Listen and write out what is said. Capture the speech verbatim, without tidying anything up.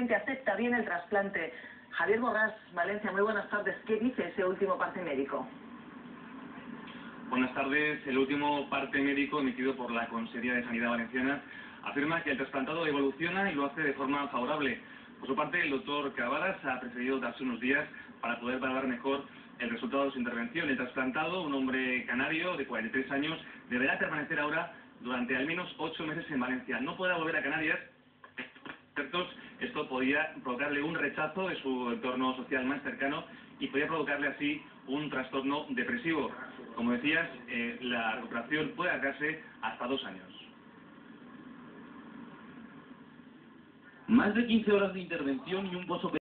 paciente acepta bien el trasplante. Javier Borrás, Valencia, muy buenas tardes. ¿Qué dice ese último parte médico? Buenas tardes. El último parte médico emitido por la Consejería de Sanidad Valenciana afirma que el trasplantado evoluciona y lo hace de forma favorable. Por su parte, el doctor Cavadas ha preferido darse unos días para poder valorar mejor el resultado de su intervención. El trasplantado, un hombre canario de cuarenta y tres años, deberá permanecer ahora durante al menos ocho meses en Valencia. No podrá volver a Canarias. Esto podía provocarle un rechazo de su entorno social más cercano y podía provocarle así un trastorno depresivo. Como decías, eh, la recuperación puede alargarse hasta dos años. Más de quince horas de intervención y un pozo